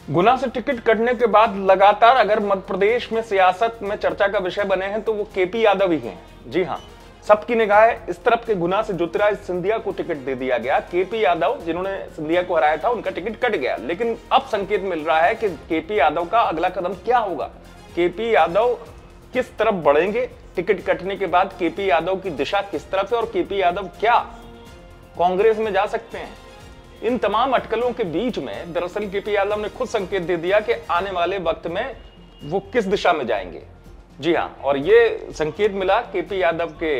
गुना से टिकट कटने के बाद लगातार अगर मध्य प्रदेश में सियासत में चर्चा का विषय बने हैं तो वो केपी यादव ही हैं। जी हां, सबकी निगाह इस तरफ के गुना से ज्योतिरादित्य सिंधिया को टिकट दे दिया गया। केपी यादव जिन्होंने सिंधिया को हराया था, उनका टिकट कट गया, लेकिन अब संकेत मिल रहा है कि केपी यादव का अगला कदम क्या होगा। केपी यादव किस तरफ बढ़ेंगे टिकट कटने के बाद, केपी यादव की दिशा किस तरफ है और केपी यादव क्या कांग्रेस में जा सकते हैं। इन तमाम अटकलों के बीच में दरअसल केपी यादव ने खुद संकेत दे दिया कि आने वाले वक्त में वो किस दिशा में जाएंगे। जी हां, और ये संकेत मिला केपी यादव के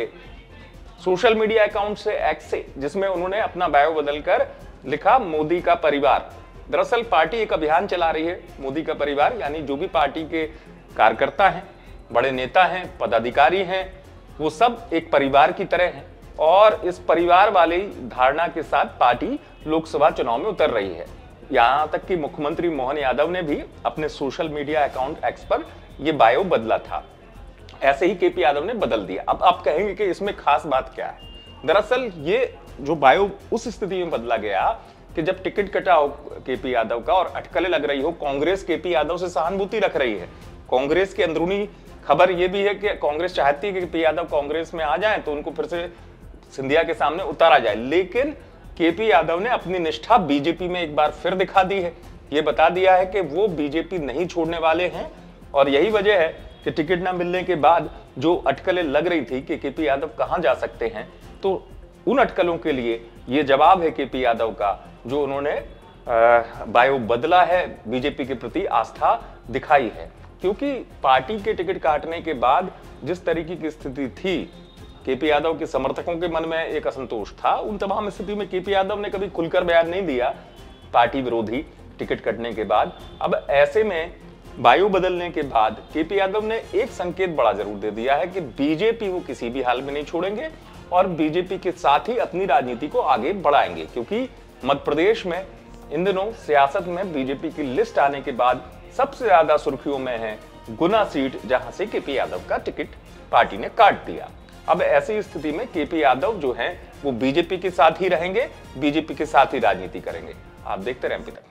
सोशल मीडिया अकाउंट से, एक्स से, जिसमें उन्होंने अपना बायो बदलकर लिखा मोदी का परिवार। दरअसल पार्टी एक अभियान चला रही है, मोदी का परिवार, यानी जो भी पार्टी के कार्यकर्ता हैं, बड़े नेता हैं, पदाधिकारी हैं, वो सब एक परिवार की तरह हैं और इस परिवार वाली धारणा के साथ पार्टी लोकसभा चुनाव में उतर रही है। यहां तक कि मुख्यमंत्री मोहन यादव ने भी अपने सोशल मीडिया अकाउंट एक्स पर यह बायो बदला था। ऐसे ही केपी यादव ने बदल दिया। अब आप कहेंगे कि इसमें खास बात क्या है। दरअसल ये जो बायो उस स्थिति में बदला गया कि जब टिकट कटा हो केपी यादव का और अटकलें लग रही हो, कांग्रेस केपी यादव से सहानुभूति रख रही है। कांग्रेस की अंदरूनी खबर यह भी है कि कांग्रेस चाहती है कि केपी यादव कांग्रेस में आ जाए तो उनको फिर से सिंधिया के सामने उतारा जाए, लेकिन केपी यादव ने अपनी निष्ठा बीजेपी में एक बार फिर दिखा दी है। ये बता दिया है कि वो बीजेपी नहीं छोड़ने वाले हैं और यही वजह है कि टिकट न मिलने के बाद जो अटकलें लग रही थी कि केपी यादव कहां जा सकते हैं, तो उन अटकलों के लिए ये जवाब है केपी यादव का, जो उन्होंने बायो बदला है, बीजेपी के प्रति आस्था दिखाई है। क्योंकि पार्टी के टिकट काटने के बाद जिस तरीके की स्थिति थी, केपी यादव के समर्थकों के मन में एक असंतोष था। उन तमाम स्थिति में केपी यादव ने कभी खुलकर बयान नहीं दिया पार्टी विरोधी टिकट कटने के बाद। अब ऐसे में बायो बदलने के बाद केपी यादव ने एक संकेत बड़ा जरूर दे दिया है कि बीजेपी वो किसी भी हाल में नहीं छोड़ेंगे और बीजेपी के साथ ही अपनी राजनीति को आगे बढ़ाएंगे। क्योंकि मध्य प्रदेश में इन दिनों सियासत में बीजेपी की लिस्ट आने के बाद सबसे ज्यादा सुर्खियों में है गुना सीट, जहां से केपी यादव का टिकट पार्टी ने काट दिया। अब ऐसी स्थिति में केपी यादव जो हैं वो बीजेपी के साथ ही रहेंगे, बीजेपी के साथ ही राजनीति करेंगे। आप देखते रहें एमपी तक।